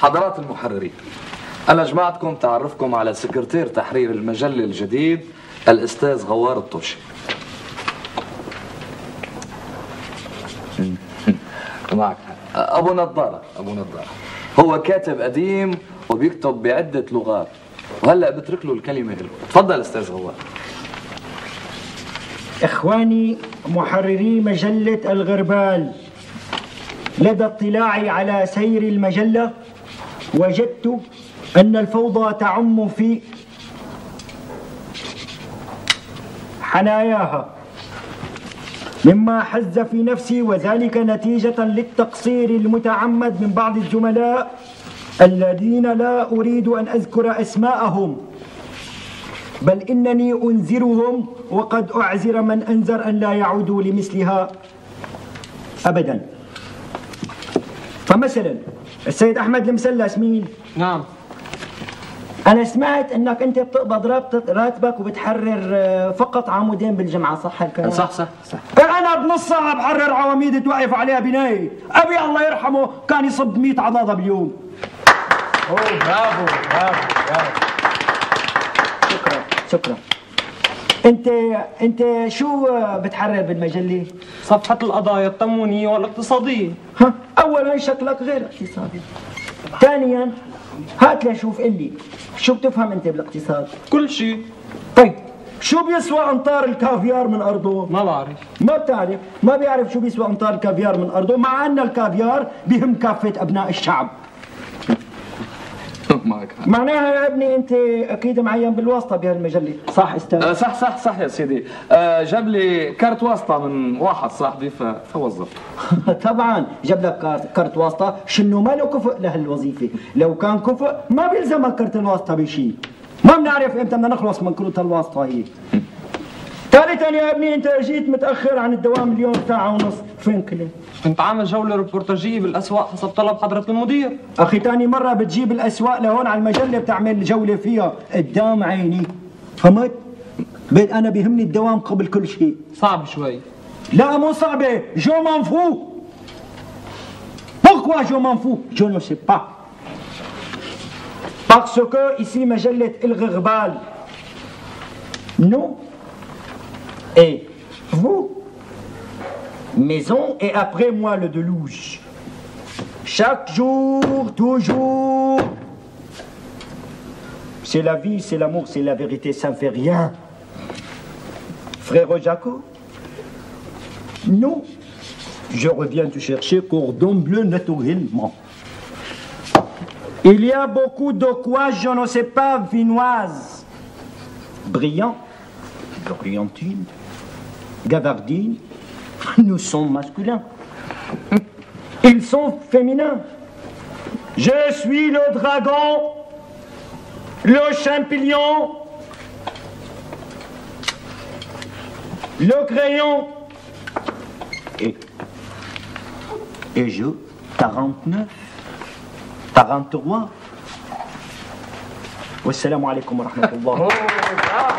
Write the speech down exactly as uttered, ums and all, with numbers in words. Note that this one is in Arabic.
حضرات المحررين، أنا جمعتكم تعرفكم على سكرتير تحرير المجلة الجديد الأستاذ غوار الطوشي. معك أبو نضارة. أبو نضارة هو كاتب قديم وبيكتب بعدة لغات، وهلأ بترك له الكلمة له. تفضل أستاذ غوار. إخواني محرري مجلة الغربال، لدى اطلاعي على سير المجلة وجدت أن الفوضى تعم في حناياها، مما حز في نفسي، وذلك نتيجة للتقصير المتعمد من بعض الزملاء الذين لا أريد أن أذكر أسماءهم، بل إنني أنذرهم وقد أعذر من أنذر أن لا يعودوا لمثلها أبدا. فمثلا السيد أحمد المسلس مين؟ نعم. أنا سمعت أنك أنت بتقبض راتبك وبتحرر فقط عمودين بالجمعة، صح هالكلام؟ صح صح صح. أنا بنص ساعة بحرر عواميد توقف عليها بناية، أبي الله يرحمه كان يصب مئة عضاضة باليوم. أوه برافو برافو برافو. شكرا شكرا. أنت أنت شو بتحرر بالمجلة؟ صفحة القضايا التموينية والاقتصادية. ها، أولا شكلك غير اقتصادي. ثانيا هات لشوف قلي شو بتفهم أنت بالاقتصاد؟ كل شيء. طيب شو بيسوى أمطار الكافيار من أرضه؟ ما بعرف. ما بتعرف، ما بيعرف شو بيسوى أمطار الكافيار من أرضه، مع أن الكافيار بهم كافة أبناء الشعب. معك حق. معناها يا ابني أنت أكيد معين بالواسطة بهالمجلة، صح أستاذ؟ أه صح صح صح يا سيدي. أه جاب لي كارت واسطة من واحد صاحبي فوظفته. طبعا جاب لك كارت, كارت واسطة، شنو ما له كفء لهالوظيفة، لو كان كفء ما بيلزمك كارت الواسطة بشيء. ما بنعرف امتى بدنا نخلص من كروت الواسطة هي. ثالثا يا ابني انت جيت متأخر عن الدوام اليوم ساعة ونص، فين كنت؟ كنت عامل جولة ريبورتاجية بالأسواق حسب طلب حضرة المدير. أخي ثاني مرة بتجيب الأسواق لهون على المجلة بتعمل جولة فيها قدام عيني، فهمت؟ أنا بيهمني الدوام قبل كل شيء. صعب شوي. لا مو صعبة، جو m'en fous. Pourquoi je m'en fous? Je ne sais pas. Parce que ici مجلة الغربال. Nous et vous, maison et après moi le deluge. Chaque jour, toujours. C'est la vie, c'est l'amour, c'est la vérité, ça ne fait rien. Frère Jaco, non, je reviens te chercher cordon bleu naturellement. Il y a beaucoup de quoi, je ne sais pas, vinoise. Brillant, brillantine, gavardine, nous sommes masculins. Ils sont féminins. Je suis le dragon, le champignon, le crayon et, et je, quarante-neuf, quarante-trois. Wassalamu alaikum wa rahmatullah.